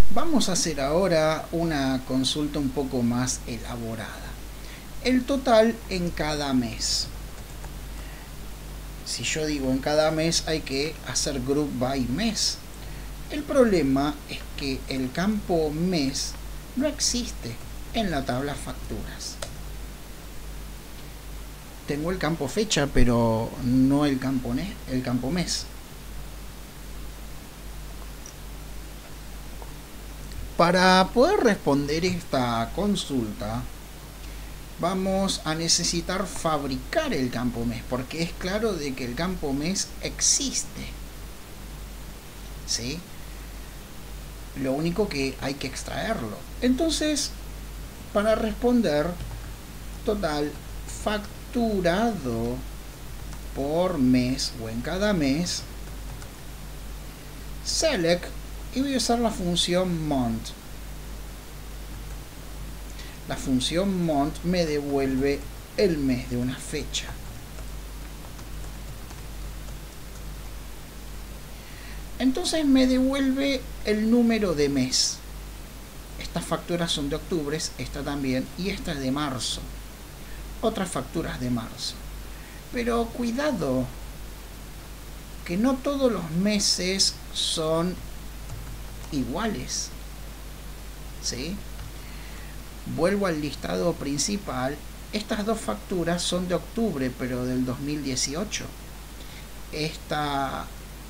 Vamos a hacer ahora una consulta un poco más elaborada. El total en cada mes. Si yo digo en cada mes, hay que hacer group by mes. El problema es que el campo mes no existe en la tabla facturas. Tengo el campo fecha, pero no el campo mes. Para poder responder esta consulta, vamos a necesitar fabricar el campo mes, porque es claro de que el campo mes existe, ¿sí? Lo único que hay que extraerlo. Entonces, para responder, total facturado por mes o en cada mes, select, y voy a usar la función month. La función month me devuelve el mes de una fecha. Entonces me devuelve el número de mes. Estas facturas son de octubre, esta también, y esta es de marzo. Otras facturas de marzo. Pero cuidado, que no todos los meses son iguales, ¿sí? Vuelvo al listado principal. Estas dos facturas son de octubre, pero del 2018. Esta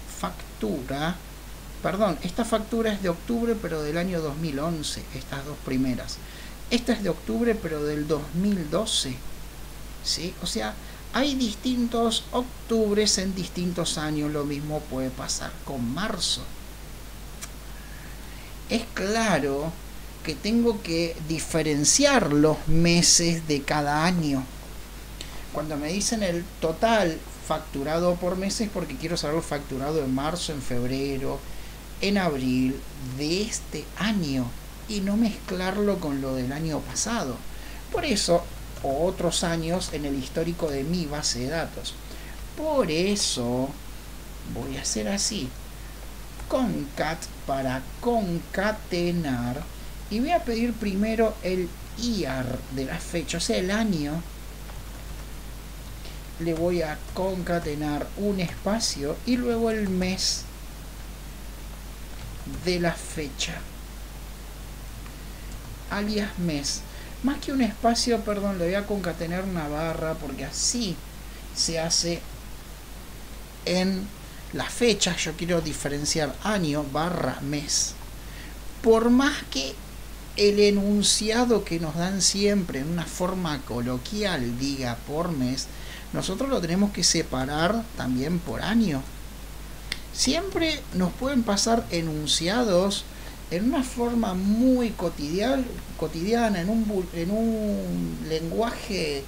factura es de octubre, pero del año 2011. Estas dos primeras. Esta es de octubre, pero del 2012, ¿sí? O sea, hay distintos octubres en distintos años. Lo mismo puede pasar con marzo. Es claro que tengo que diferenciar los meses de cada año. Cuando me dicen el total facturado por meses, porque quiero saberlo facturado en marzo, en febrero, en abril de este año, y no mezclarlo con lo del año pasado. Por eso, o otros años en el histórico de mi base de datos. Por eso voy a hacer así. Concat para concatenar, y voy a pedir primero el year de la fecha, o sea, el año. Le voy a concatenar un espacio y luego el mes de la fecha, alias mes. Más que un espacio, perdón, le voy a concatenar una barra, porque así se hace en las fechas. Yo quiero diferenciar año barra mes. Por más que el enunciado que nos dan siempre en una forma coloquial diga por mes, nosotros lo tenemos que separar también por año. Siempre nos pueden pasar enunciados en una forma muy cotidiana, en un lenguaje,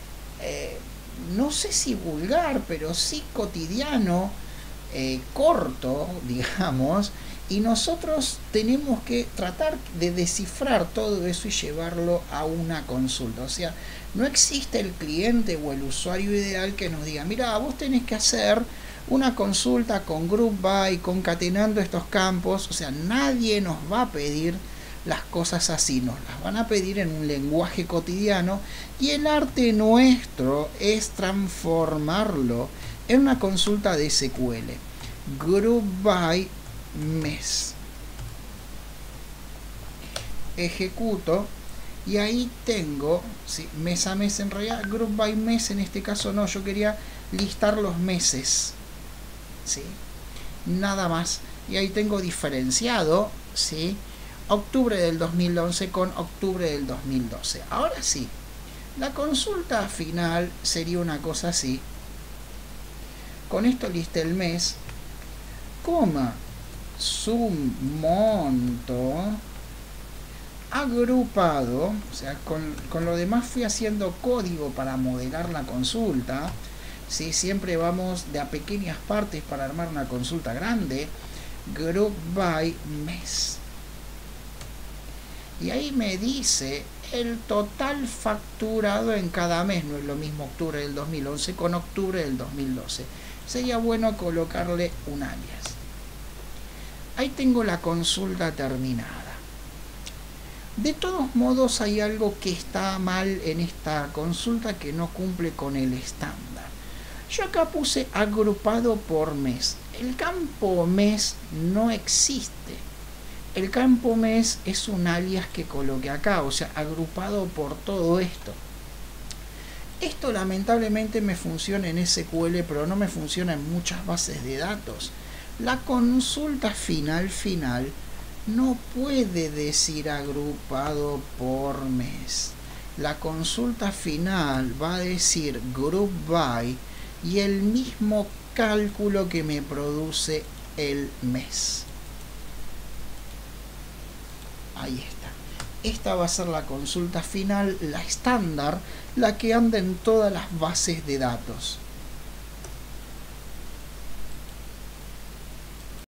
no sé si vulgar, pero sí cotidiano, corto, digamos, y nosotros tenemos que tratar de descifrar todo eso y llevarlo a una consulta. O sea, no existe el cliente o el usuario ideal que nos diga, mira, vos tenés que hacer una consulta con group by, concatenando estos campos. O sea, nadie nos va a pedir las cosas así, nos las van a pedir en un lenguaje cotidiano, y el arte nuestro es transformarlo en una consulta de SQL. Group by mes. Ejecuto y ahí tengo, ¿sí?, mes a mes. En realidad group by mes en este caso no, yo quería listar los meses, ¿sí?, nada más. Y ahí tengo diferenciado, ¿sí?, octubre del 2011 con octubre del 2012. Ahora sí, la consulta final sería una cosa así. Con esto listé el mes, coma, su monto agrupado. O sea, con lo demás fui haciendo código para modelar la consulta, ¿sí? Siempre vamos de a pequeñas partes para armar una consulta grande. Group by mes. Y ahí me dice el total facturado en cada mes. No es lo mismo octubre del 2011 con octubre del 2012. Sería bueno colocarle un alias. Ahí tengo la consulta terminada. De todos modos hay algo que está mal en esta consulta que no cumple con el estándar. Yo acá puse agrupado por mes. El campo mes no existe. El campo mes es un alias que coloqué acá, o sea, agrupado por todo esto. Esto lamentablemente me funciona en SQL, pero no me funciona en muchas bases de datos. La consulta final no puede decir agrupado por mes. La consulta final va a decir group by y el mismo cálculo que me produce el mes. Ahí está. Esta va a ser la consulta final, la estándar, la que anda en todas las bases de datos.